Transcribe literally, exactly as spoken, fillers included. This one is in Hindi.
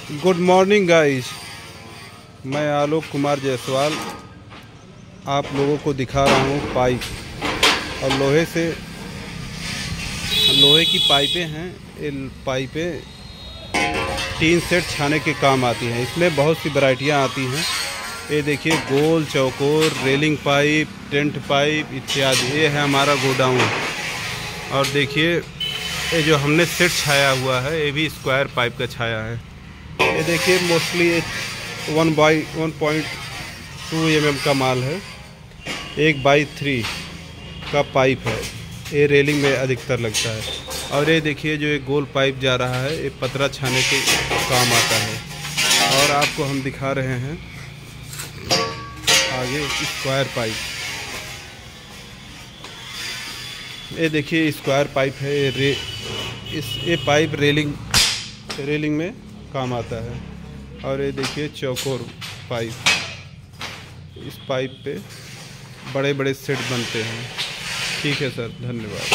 गुड मॉर्निंग गाइस, मैं आलोक कुमार जायसवाल आप लोगों को दिखा रहा हूँ पाइप। और लोहे से लोहे की पाइपें हैं। ये पाइपें टीन सेट छाने के काम आती हैं। इसमें बहुत सी वैरायटियाँ आती हैं। ये देखिए, गोल, चौकोर, रेलिंग पाइप, टेंट पाइप इत्यादि। ये है हमारा गोडाउन। और देखिए, ये जो हमने सेट छाया हुआ है ये भी स्क्वायर पाइप का छाया है। ये देखिए, mostly one by one point two M M का माल है। एक बाई थ्री का पाइप है। ये रेलिंग में अधिकतर लगता है। और ये देखिए, जो एक गोल पाइप जा रहा है ये पतरा छाने के काम आता है। और आपको हम दिखा रहे हैं आगे स्क्वायर पाइप। ये देखिए, स्क्वायर पाइप है। ये रे इस ये पाइप रेलिंग रेलिंग में काम आता है। और ये देखिए, चौकोर पाइप। इस पाइप पे बड़े बड़े सेट बनते हैं। ठीक है सर, धन्यवाद।